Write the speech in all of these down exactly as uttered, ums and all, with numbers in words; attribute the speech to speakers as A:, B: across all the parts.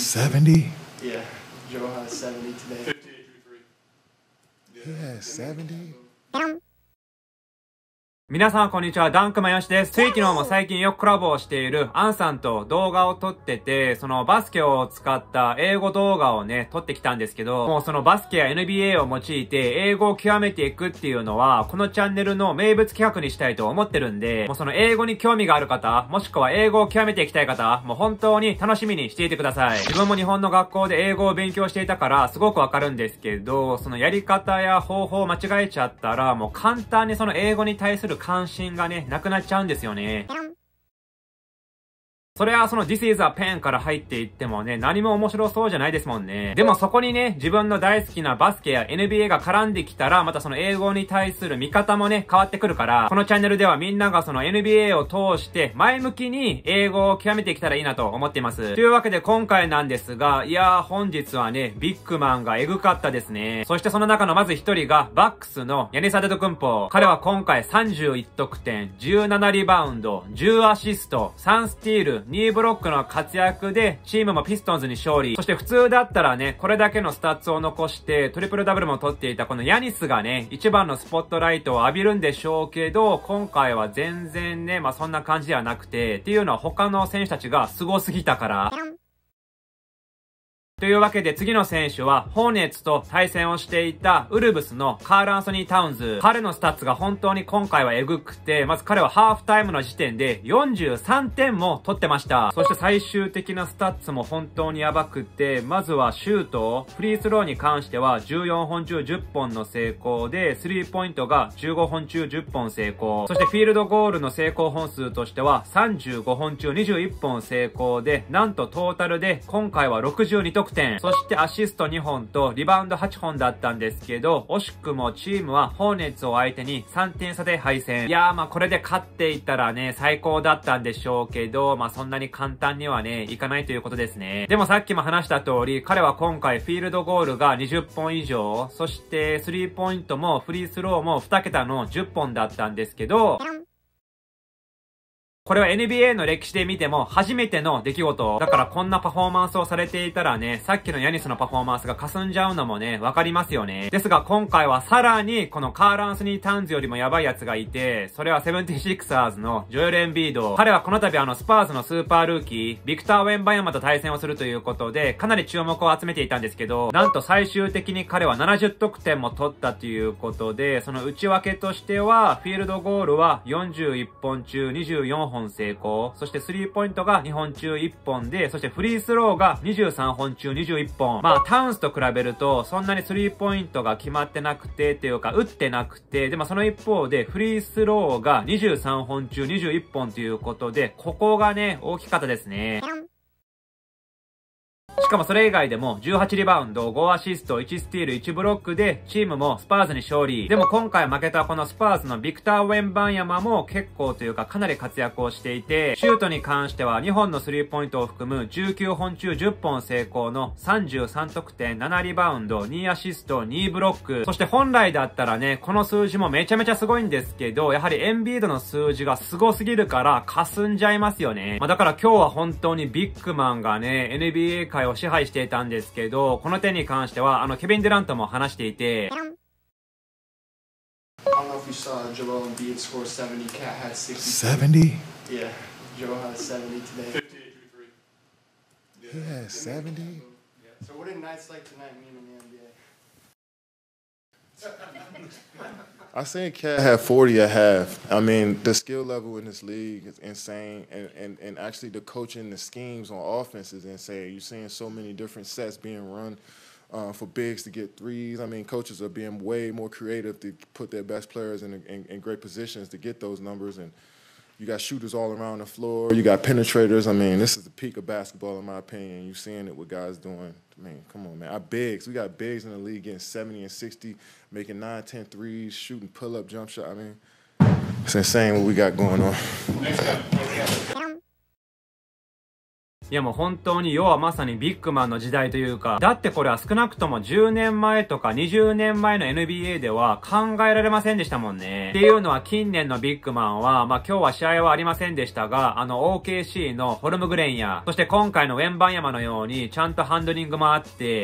A: seventy?
B: Yeah, Joe has seventy today.
C: fifty-eight through three.
A: He has seventy?
D: 皆さんこんにちは、ダンクマヨシです。つい昨日も最近よくコラボをしているアンさんと動画を撮ってて、そのバスケを使った英語動画をね、撮ってきたんですけど、もうそのバスケや エヌビーエー を用いて英語を極めていくっていうのは、このチャンネルの名物企画にしたいと思ってるんで、もうその英語に興味がある方、もしくは英語を極めていきたい方、もう本当に楽しみにしていてください。自分も日本の学校で英語を勉強していたからすごくわかるんですけど、そのやり方や方法を間違えちゃったら、もう簡単にその英語に対する関心がね、なくなっちゃうんですよね。それはその This is a pen から入っていってもね、何も面白そうじゃないですもんね。でもそこにね、自分の大好きなバスケや エヌビーエー が絡んできたら、またその英語に対する見方もね、変わってくるから、このチャンネルではみんながその エヌビーエー を通して前向きに英語を極めてきたらいいなと思っています。というわけで今回なんですが、いやー本日はね、ビッグマンがエグかったですね。そしてその中のまず一人が、バックスのヤニス・アデトクンポ。彼は今回さんじゅういちとくてん、じゅうななリバウンド、じゅうアシスト、さんスティール、にブロックの活躍でチームもピストンズに勝利。そして普通だったらね、これだけのスタッツを残してトリプルダブルも取っていたこのヤニスがね、一番のスポットライトを浴びるんでしょうけど、今回は全然ね、まあそんな感じではなくて、っていうのは他の選手たちが凄すぎたから。というわけで次の選手は、ホーネッツと対戦をしていたウルブスのカール・アンソニー・タウンズ。彼のスタッツが本当に今回はエグくて、まず彼はハーフタイムの時点でよんじゅうさんてんも取ってました。そして最終的なスタッツも本当にやばくて、まずはシュート、フリースローに関してはじゅうよんほん中じゅっぽんの成功で、スリーポイントがじゅうごほん中じゅっぽん成功。そしてフィールドゴールの成功本数としてはさんじゅうごほん中にじゅういっぽん成功で、なんとトータルで今回はろくじゅうにとくてん。そしてアシストにほんとリバウンドはっぽんだったんですけど、惜しくもチームはホーネッツを相手にさんてん差で敗戦。いやーまあこれで勝っていたらね、最高だったんでしょうけど、まあそんなに簡単にはね、いかないということですね。でもさっきも話した通り、彼は今回フィールドゴールがにじゅっぽん以上、そしてスリーポイントもフリースローもにけたのじゅっぽんだったんですけど、これは エヌビーエー の歴史で見ても初めての出来事。だからこんなパフォーマンスをされていたらね、さっきのヤニスのパフォーマンスが霞んじゃうのもね、わかりますよね。ですが今回はさらにこのカール・アンソニー・タウンズよりもやばいやつがいて、それはセブンティシクサーズのジョエル・エンビード。彼はこの度あのスパーズのスーパールーキー、ビクター・ウェンバヤマと対戦をするということで、かなり注目を集めていたんですけど、なんと最終的に彼はななじゅっとくてんも取ったということで、その内訳としては、フィールドゴールはよんじゅういっぽん中にじゅうよんほん成功。そしてスリーポイントがにほん中いっぽんで、そしてフリースローがにじゅうさんほん中にじゅういっぽん。まあタウンズと比べるとそんなにスリーポイントが決まってなくてっていうか打ってなくて、でもその一方でフリースローがにじゅうさんほん中にじゅういっぽんということで、ここがね大きかったですね。しかもそれ以外でもじゅうはちリバウンド、ごアシスト、いちスティール、いちブロックでチームもスパーズに勝利。でも今回負けたこのスパーズのビクター・ウェンバンヤマも結構というかかなり活躍をしていて、シュートに関してはにほんのスリーポイントを含むじゅうきゅうほん中じゅっぽん成功のさんじゅうさんとくてん、ななリバウンド、にアシスト、にブロック。そして本来だったらね、この数字もめちゃめちゃすごいんですけど、やはりエンビードの数字がすごすぎるから霞んじゃいますよね。まあだから今日は本当にビッグマンがね、エヌビーエー 界を支配していたんですけど、この点に関してはあのケビン・デュラントも話していて、
B: I don't know if you saw Joel Embiid score seventy. Cat had sixty.
A: seventy?
B: Yeah, Joe has seventy today.
C: fifty-eight through three.
A: He has seventy?
B: Yeah. So what did nights like tonight mean in the N B A?
A: I seen Cat have forty at half. I mean, the skill level in this league is insane, and, and, and actually the coaching, the schemes on offense is insane. You're seeing so many different sets being run uh, for bigs to get threes. I mean, coaches are being way more creative to put their best players in, in, in great positions to get those numbers, and you got shooters all around the floor. You got penetrators. I mean, this is the peak of basketball in my opinion. You're seeing it with guys doing. I mean, come on, man. Our bigs, we got bigs in the league getting seventy and sixty, making nine, ten threes, shooting pull-up jump shot. I mean, it's insane what we got going on.
D: いやもう本当に要はまさにビッグマンの時代というか、だってこれは少なくともじゅうねんまえとかにじゅうねんまえの エヌビーエー では考えられませんでしたもんね。っていうのは近年のビッグマンは、まあ今日は試合はありませんでしたが、あの オーケーシー のホルムグレンや、そして今回のウェンバンヤマのようにちゃんとハンドリングもあって、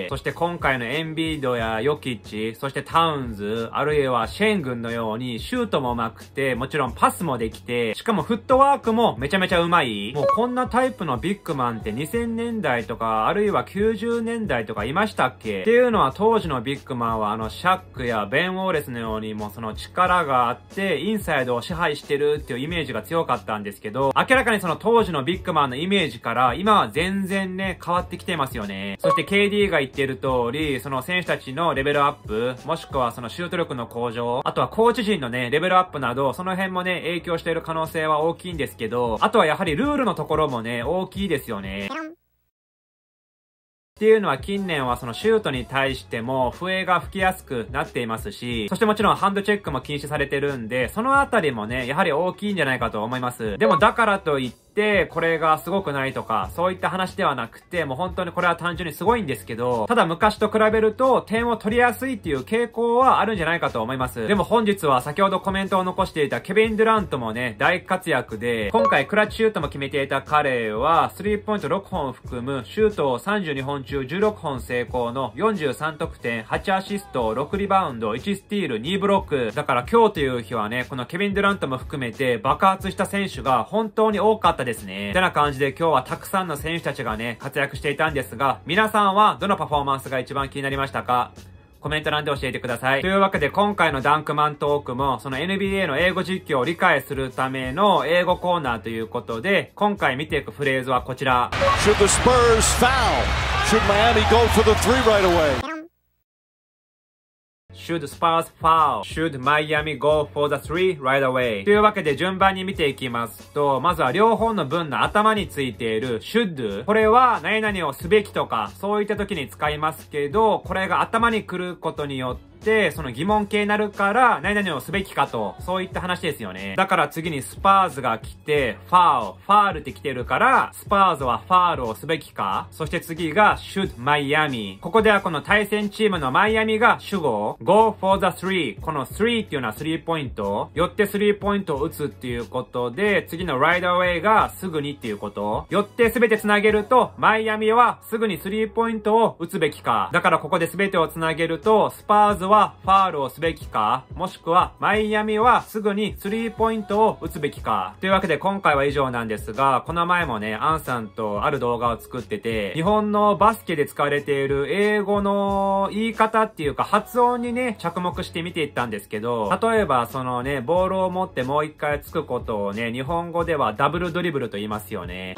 D: そして今回のエンビードやヨキッチ、そしてタウンズ、あるいはシェングンのようにシュートも上手くて、もちろんパスもできて、しかもフットワークもめちゃめちゃ上手い。もうこんなタイプのビッグマンってにせんねんだいとか、あるいはきゅうじゅうねんだいとかいましたっけっていうのは当時のビッグマンはあのシャックやベン・ウォーレスのようにもうその力があってインサイドを支配してるっていうイメージが強かったんですけど、明らかにその当時のビッグマンのイメージから今は全然ね変わってきてますよね。そして ケーディー が言っている通り、その選手たちのレベルアップ、もしくはそのシュート力の向上、あとはコーチ陣のねレベルアップなど、その辺もね影響している可能性は大きいんですけど、あとはやはりルールのところもね大きいですよね。っていうのは近年はそのシュートに対しても笛が吹きやすくなっていますし、そしてもちろんハンドチェックも禁止されてるんで、そのあたりもねやはり大きいんじゃないかと思います。でもだからといってで、これがすごくないとか、そういった話ではなくて、もう本当にこれは単純にすごいんですけど、ただ昔と比べると点を取りやすいっていう傾向はあるんじゃないかと思います。でも本日は先ほどコメントを残していたケビン・デュラントもね、大活躍で、今回クラッチシュートも決めていた彼は、スリーポイントろっぽん含むシュートをさんじゅうにほん中じゅうろっぽん成功のよんじゅうさんとくてん、はちアシスト、ろくリバウンド、いちスティール、にブロック。だから今日という日はね、このケビン・デュラントも含めて爆発した選手が本当に多かったですね。てな感じで今日はたくさんの選手たちがね、活躍していたんですが、皆さんはどのパフォーマンスが一番気になりましたか？コメント欄で教えてください。というわけで今回のダンクマントークも、その エヌビーエー の英語実況を理解するための英語コーナーということで、今回見ていくフレーズはこちら。
E: Should the Spurs foul? Should Miami go for the three right
D: away?Should Spurs foul? Should Miami go for the three right away? というわけで順番に見ていきますと、まずは両方の文の頭についている should。これは何々をすべきとか、そういった時に使いますけど、これが頭に来ることによって、その疑問形になるから何々をすべきかと、そういった話ですよね。だから次にスパーズが来て、ファウル、ファールって来てるから、スパーズはファールをすべきか。そして次が should Miami。ここではこの対戦チームのマイアミが主語。go for the three。このスリーっていうのはスリーポイント。よってスリーポイントを打つっていうことで、次の right away がすぐにっていうこと。よってすべてつなげると、マイアミはすぐにスリーポイントを打つべきか。だからここで全てをつなげると、スパーズははファールをすべきか、もしくはマイアミはすぐにスリーポイントを打つべきか。というわけで今回は以上なんですが、この前もね、アンさんとある動画を作ってて、日本のバスケで使われている英語の言い方っていうか発音にね、着目して見ていったんですけど、例えばそのね、ボールを持ってもう一回つくことをね、日本語ではダブルドリブルと言いますよね。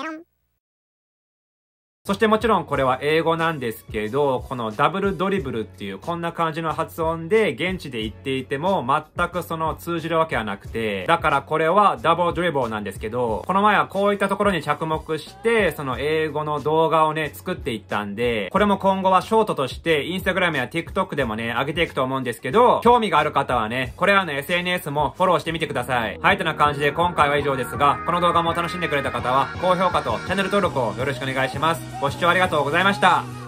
D: そしてもちろんこれは英語なんですけど、このダブルドリブルっていうこんな感じの発音で現地で言っていても全くその通じるわけはなくて、だからこれはダブルドリブルなんですけど、この前はこういったところに着目してその英語の動画をね作っていったんで、これも今後はショートとしてインスタグラムや TikTok でもね上げていくと思うんですけど、興味がある方はねこれらの エスエヌエス もフォローしてみてください。はい、とな感じで今回は以上ですが、この動画も楽しんでくれた方は高評価とチャンネル登録をよろしくお願いします。ご視聴ありがとうございました。